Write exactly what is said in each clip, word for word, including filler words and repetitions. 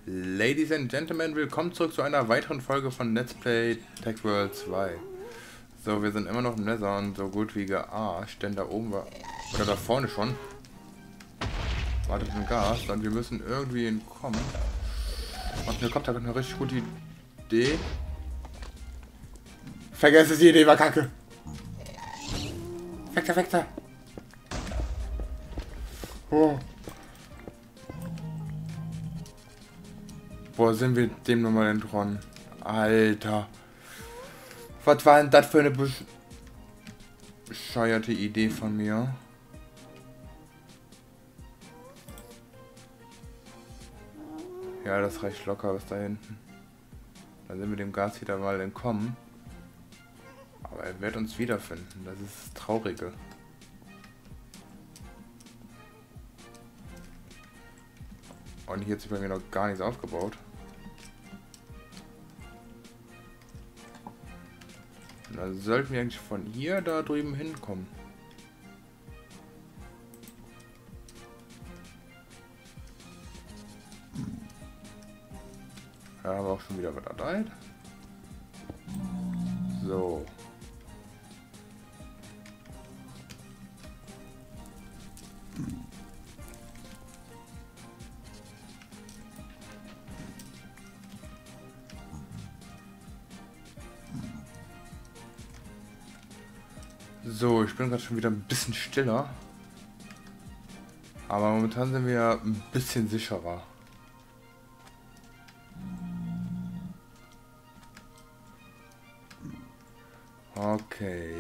Ladies and Gentlemen, willkommen zurück zu einer weiteren Folge von Let's Play Tech World zwei. So, wir sind immer noch im Nether und so gut wie gearscht, denn da oben war, oder da vorne schon, wartet ein Gas und wir müssen irgendwie entkommen. Und mir kommt da eine richtig gute Idee. Vergesst es, die Idee war kacke. Weg da, weg da. Oh. Boah, sind wir dem nochmal entronnen. Alter. Was war denn das für eine bescheuerte Idee von mir? Ja, das reicht locker bis da hinten. Dann sind wir dem Gas wieder mal entkommen. Aber er wird uns wiederfinden. Das ist das Traurige. Und hier hat sich bei mir noch gar nichts aufgebaut. Und dann sollten wir eigentlich von hier da drüben hinkommen. Ja, aber auch schon wieder was erteilt. So. So, ich bin gerade schon wieder ein bisschen stiller. Aber momentan sind wir ein bisschen sicherer. Okay.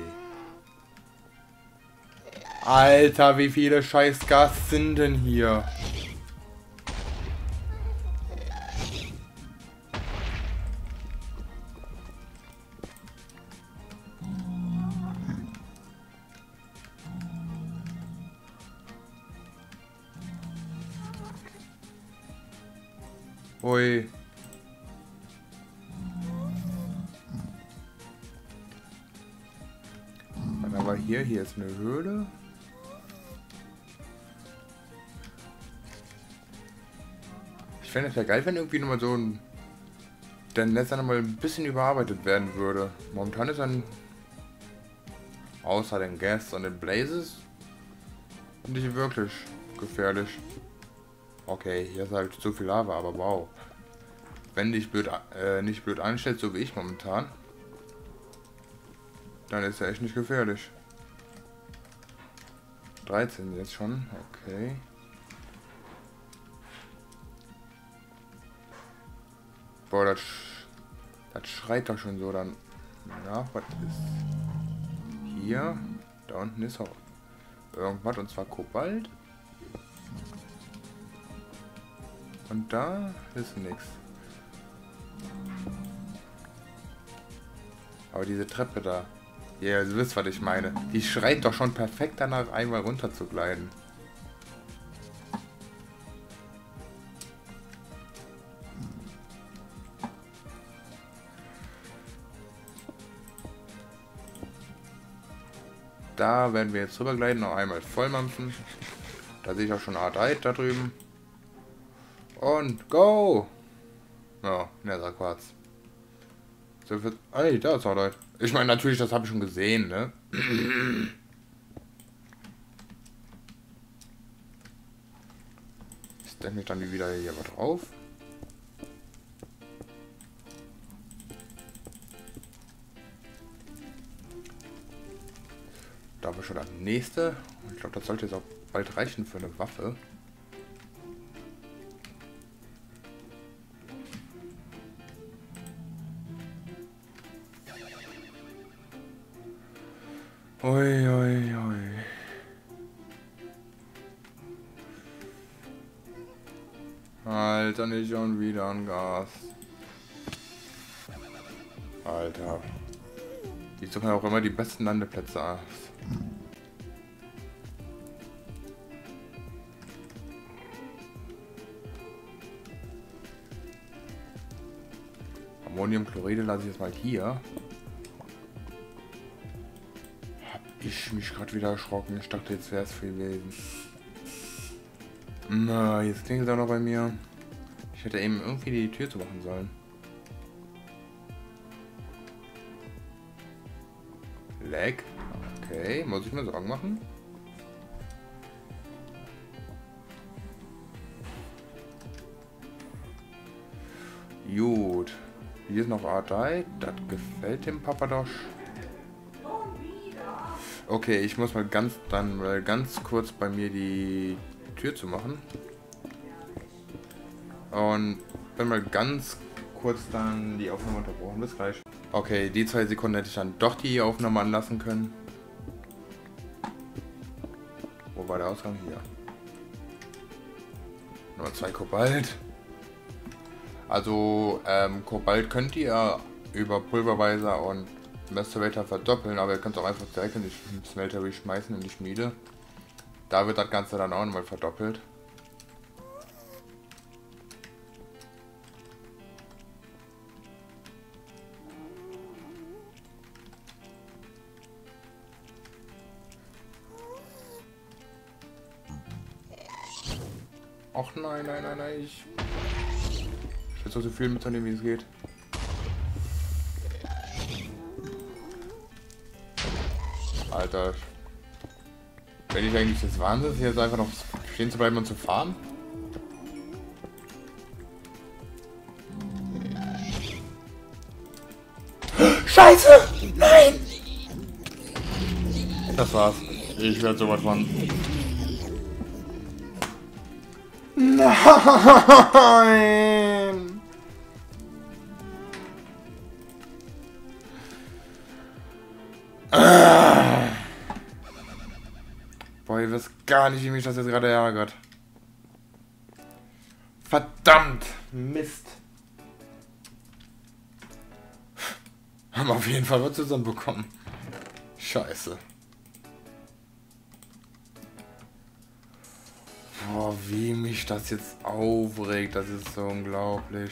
Alter, wie viele scheiß Gas sind denn hier? Ui. Aber hier, hier ist eine Höhle. Ich fände es ja geil, wenn irgendwie nochmal so ein... der Netz dann mal ein bisschen überarbeitet werden würde. Momentan ist dann... außer den Gas und den Blazes... nicht wirklich gefährlich. Okay, hier ist halt zu viel Lava, aber wow. Wenn dich blöd, äh, nicht blöd anstellt, so wie ich momentan, dann ist er echt nicht gefährlich. dreizehn jetzt schon, okay. Boah, das, das schreit doch schon so dann. Ja, was ist hier? Da unten ist auch irgendwas, und zwar Kobalt. Und da ist nichts. Aber diese Treppe da, ja, yeah, ihr wisst, was ich meine. Die schreit doch schon perfekt danach, einmal runter zu gleiten. Da werden wir jetzt drüber gleiten, noch einmal vollmampfen. Da sehe ich auch schon Art eins da drüben. Und go! Ja, Netherquarz. So viel. Ey, da ist auch Leute. Ich meine, natürlich, das habe ich schon gesehen, ne? Ich stelle mich dann wieder hier was drauf. Da haben wir schon das nächste. Ich glaube, das sollte jetzt auch bald reichen für eine Waffe. Ui, ui, ui. Alter, nicht schon wieder ein Gas. Alter. Die suchen auch immer die besten Landeplätze aus. Ammoniumchloride lasse ich jetzt mal hier. Ich mich gerade wieder erschrocken. Ich dachte, jetzt wäre es viel gewesen. Na, jetzt klingelt er noch bei mir. Ich hätte eben irgendwie die Tür zu machen sollen. Lag. Okay, muss ich mir Sorgen machen? Gut. Hier ist noch A drei. Das gefällt dem Papadosch. Okay, ich muss mal ganz dann mal ganz kurz bei mir die Tür zu machen. Und wenn mal ganz kurz dann die Aufnahme unterbrochen. Bis gleich. Okay, die zwei Sekunden hätte ich dann doch die Aufnahme anlassen können. Wo war der Ausgang? Hier. Nur zwei Kobalt. Also, ähm, Kobalt könnt ihr über Pulverweiser und Macerator verdoppeln, aber ihr könnt es auch einfach direkt in die Smeltery schmeißen, in die Schmiede. Da wird das Ganze dann auch nochmal verdoppelt. Ach nein, nein, nein, nein, ich... Ich will so viel mitnehmen, wie es geht. Alter. Wenn ich eigentlich das Wahnsinn, hier jetzt einfach noch stehen zu bleiben und zu fahren? Scheiße! Nein! Das war's. Ich werde sowas von... Nein! Ah. Boah, ihr wisst gar nicht, wie mich das jetzt gerade ärgert. Verdammt! Mist! Haben auf jeden Fall was zusammenbekommen. Scheiße. Boah, wie mich das jetzt aufregt, das ist so unglaublich.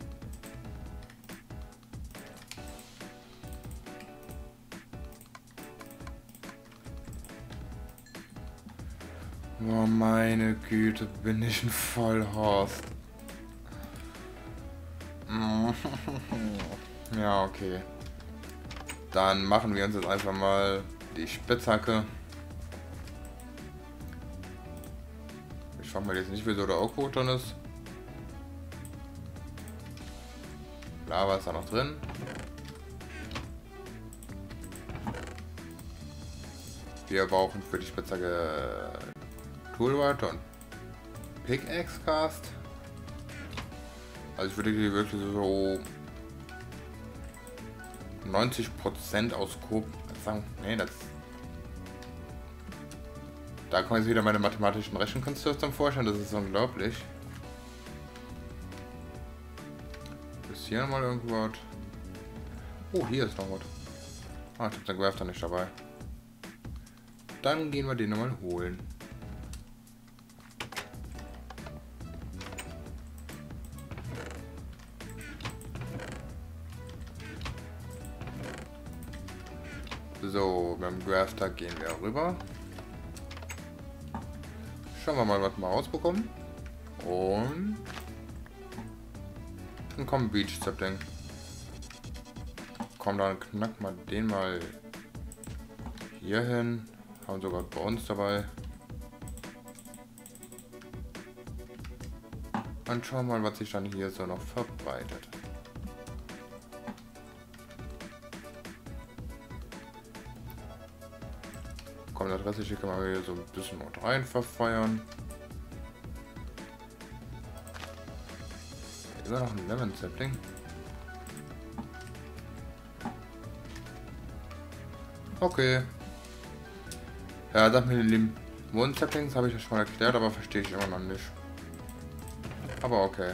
Oh meine Güte, bin ich ein Vollhorst. Ja, okay. Dann machen wir uns jetzt einfach mal die Spitzhacke. Ich frage mal jetzt nicht, wieso der Oakwood drin ist. Lava ist da noch drin. Wir brauchen für die Spitzhacke Toolwriter und Pickaxe Cast. Also ich würde die wirklich so neunzig Prozent aus Coop sagen. Nee, das. Da kommen jetzt wieder meine mathematischen Rechenkünste zum Vorschein. Das ist unglaublich. Ist hier nochmal irgendwo was? Oh, hier ist noch was. Ah, ich hab den Grafter nicht dabei. Dann gehen wir den nochmal holen. So, beim Grafter gehen wir rüber. Schauen wir mal, was wir rausbekommen. Und dann kommt Beach Sapling. Komm, dann knacken wir den mal hier hin. Haben sogar bei uns dabei. Und schauen wir mal, was sich dann hier so noch verbreitet. Komm, das restliche kann man hier so ein bisschen noch rein verfeuern. Hier ist noch ein Lemon Sapling. Okay. Ja, das mit den Lemon Saplings habe ich ja schon mal erklärt, aber verstehe ich immer noch nicht. Aber okay.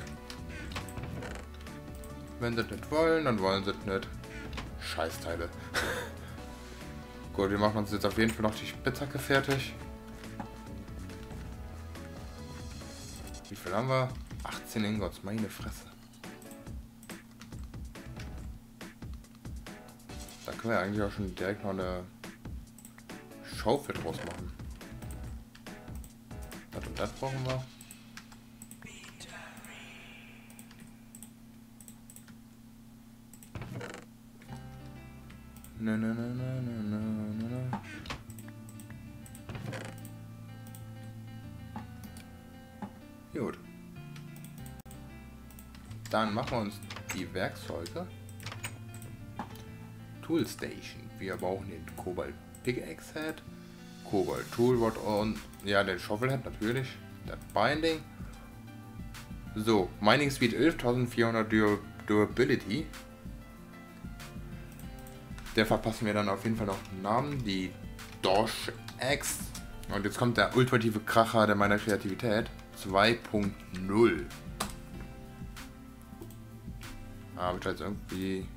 Wenn sie nicht wollen, dann wollen sie nicht. Scheißteile. Gut, wir machen uns jetzt auf jeden Fall noch die Spitzhacke fertig. Wie viel haben wir? achtzehn Ingots, meine Fresse. Da können wir eigentlich auch schon direkt noch eine Schaufel draus machen. Das und das brauchen wir. Na, na, na, na, na, na, na. Gut. Dann machen wir uns die Werkzeuge. Tool Station. Wir brauchen den Cobalt Pickaxe Head, Cobalt Tool Rod und ja, den Shovel Head natürlich. Das Binding. So, Mining Speed elftausendvierhundert Dur Durability. Der verpassen wir dann auf jeden Fall noch einen Namen. Die Dosh Axe. Und jetzt kommt der ultimative Kracher der meiner Kreativität. zwei Punkt null. Aber ich jetzt irgendwie.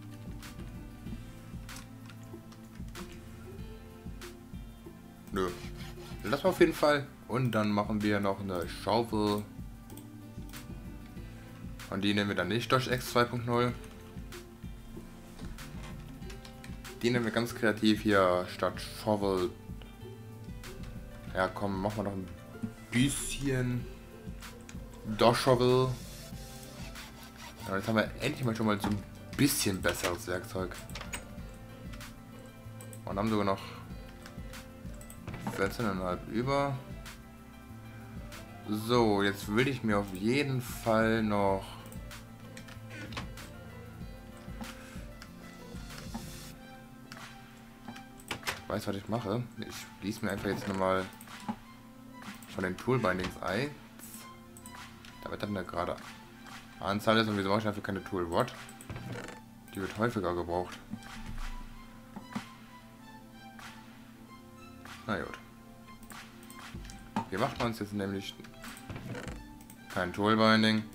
Nö. Das war auf jeden Fall. Und dann machen wir noch eine Schaufel. Und die nehmen wir dann nicht Dosh Axe zwei Punkt null. Die nehmen wir ganz kreativ hier statt Shovel. Ja komm, machen wir noch ein bisschen Dosh Shovel. Ja, jetzt haben wir endlich mal schon mal so ein bisschen besseres Werkzeug. Und haben sogar noch vierzehn Komma fünf über. So, jetzt will ich mir auf jeden Fall noch weiß, was ich mache. Ich schließe mir einfach jetzt nochmal von den Toolbindings ein. Damit dann eine gerade Anzahl ist und wieso mache ich dafür keine Tool Rod? Die wird häufiger gebraucht. Na gut. Wir machen uns jetzt nämlich kein Toolbinding.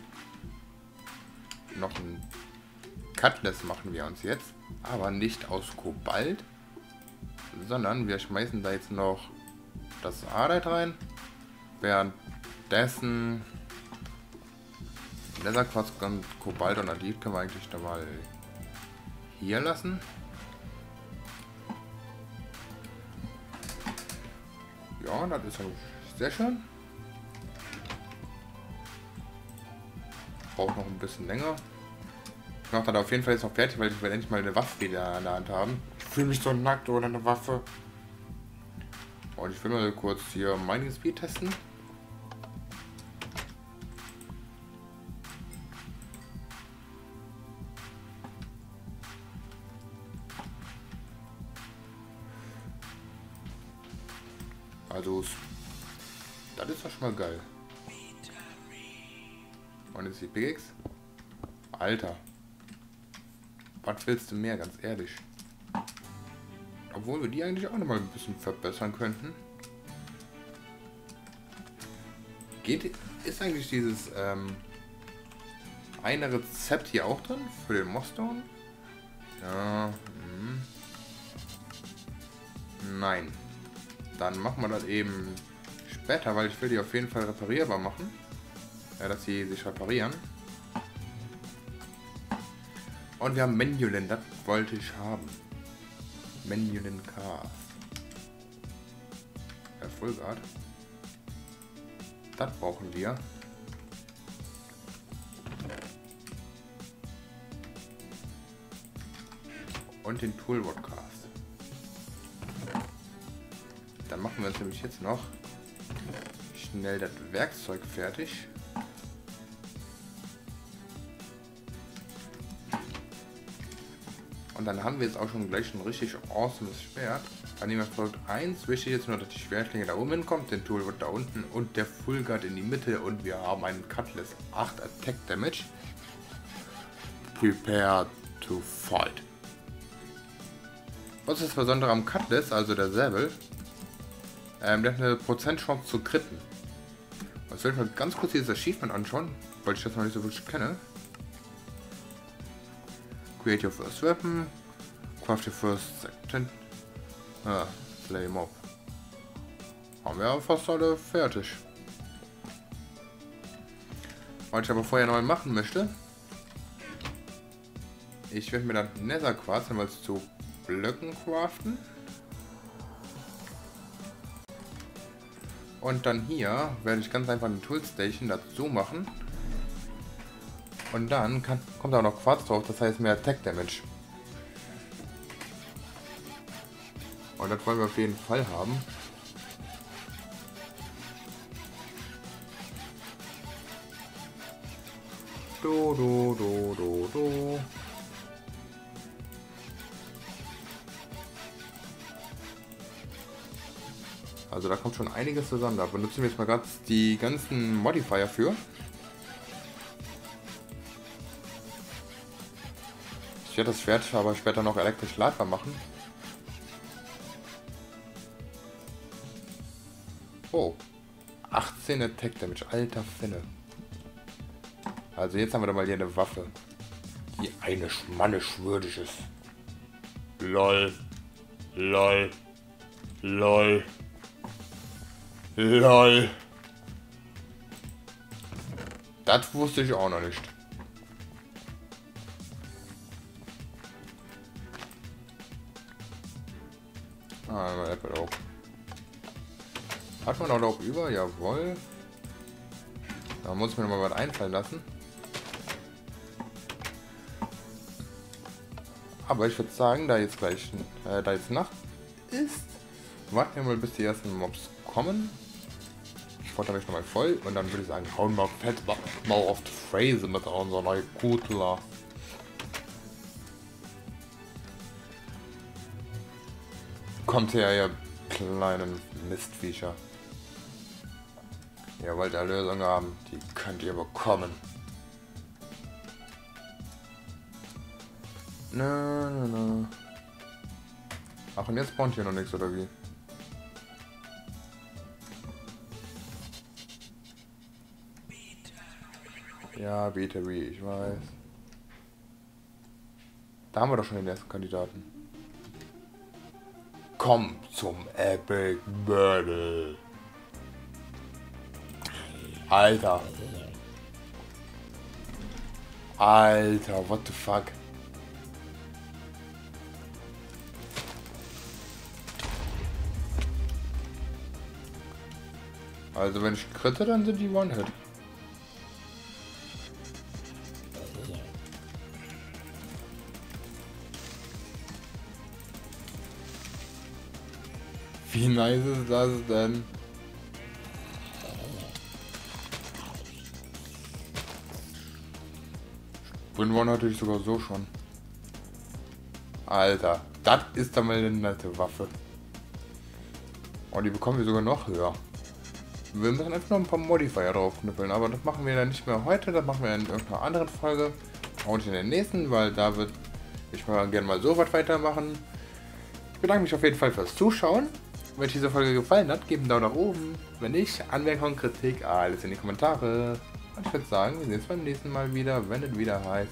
Noch ein Cutlass machen wir uns jetzt, aber nicht aus Kobalt, sondern wir schmeißen da jetzt noch das Arbeit rein. Währenddessen Laserquarz und Kobalt und Adit können wir eigentlich da mal hier lassen. Ja, das ist sehr schön. Braucht noch ein bisschen länger. Ich mache das auf jeden Fall jetzt noch fertig, weil ich will endlich mal eine Waffe wieder in der Hand haben. Ich fühle mich so nackt ohne eine Waffe. Und ich will mal kurz hier Mining Speed testen. Also, das ist doch schon mal geil. Und jetzt die Pickaxe. Alter. Was willst du mehr, ganz ehrlich? Obwohl wir die eigentlich auch noch mal ein bisschen verbessern könnten. Geht, ist eigentlich dieses ähm, eine Rezept hier auch drin für den Mossstone? Ja. Hm. Nein. Dann machen wir das eben später, weil ich will die auf jeden Fall reparierbar machen. Ja, dass sie sich reparieren. Und wir haben Menulin, das wollte ich haben. Menulin Cast. Ja, Fullguard. Das brauchen wir. Und den Tool Podcast. Dann machen wir uns nämlich jetzt noch schnell das Werkzeug fertig. Und dann haben wir jetzt auch schon gleich ein richtig awesomes Schwert. Dann nehmen wir Produkt eins. Wichtig jetzt nur, dass die Schwertklinge da oben hinkommt, den Tool wird da unten und der Fullguard in die Mitte. Und wir haben einen Cutlass acht Attack Damage. Prepare to fight. Was ist das Besondere am Cutlass, also der Säbel? Ähm, der hat eine Prozentchance zu critten. Jetzt will ich mal ganz kurz dieses Achievement anschauen, weil ich das noch nicht so wirklich kenne. Create your first weapon. Craft your first second. Ah, Slay Mob. Haben wir aber fast alle fertig. Was ich aber vorher noch mal machen möchte. Ich werde mir dann Netherquarz einmal zu Blöcken craften. Und dann hier werde ich ganz einfach eine Tool Station dazu machen. Und dann kann, kommt auch noch Quarz drauf, das heißt mehr Attack Damage. Und das wollen wir auf jeden Fall haben. Do, do, do, do, do. Also da kommt schon einiges zusammen. Da benutzen wir jetzt mal gerade die ganzen Modifier für. Ich werde das Schwert aber später noch elektrisch ladbar machen. Oh. achtzehn Attack Damage. Alter Finne. Also jetzt haben wir doch mal hier eine Waffe, die eine Mannisch würdig ist. Lol. Lol. Lol. Lol. Das wusste ich auch noch nicht. Ah, mal Apple auch. Hat man auch noch über? Jawohl. Da muss ich mir noch mal was einfallen lassen. Aber ich würde sagen, da jetzt gleich, äh, da jetzt Nacht ist, warten wir mal, bis die ersten Mobs kommen. Ich futter mich nochmal voll und dann würde ich sagen, hauen wir fett mal auf die Phrase mit unserer Kutler. Kommt her, ihr kleinen Mistviecher. Ihr wollt eine Lösung haben, die könnt ihr bekommen. Na, na, na. Ach, und jetzt spawnt hier noch nichts, oder wie? Ja, Battery, ich weiß. Da haben wir doch schon den ersten Kandidaten. Komm zum Epic Battle. Alter. Alter, what the fuck? Also wenn ich kritte, dann sind die One-Hit. Wie nice ist das denn? Win One hatte ich sogar so schon. Alter, das ist dann mal eine nette Waffe. Und die bekommen wir sogar noch höher. Wir müssen einfach noch ein paar Modifier draufknüppeln, aber das machen wir dann nicht mehr heute, das machen wir in irgendeiner anderen Folge. Und in der nächsten, weil da würde ich mal gerne mal so was weitermachen. Ich bedanke mich auf jeden Fall fürs Zuschauen. Wenn euch diese Folge gefallen hat, gebt einen Daumen nach oben. Wenn nicht, Anmerkungen, Kritik, alles in die Kommentare. Und ich würde sagen, wir sehen uns beim nächsten Mal wieder, wenn es wieder heißt.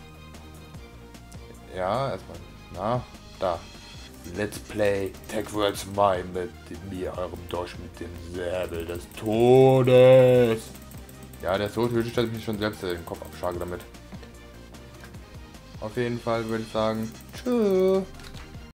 Ja, erstmal. Na, da. Let's Play TechWorld zwei mit mir, eurem Dorsch mit dem Säbel des Todes. Ja, der ist so tödlich, dass ich mich schon selbst den Kopf abschlage damit. Auf jeden Fall würde ich sagen, tschüss.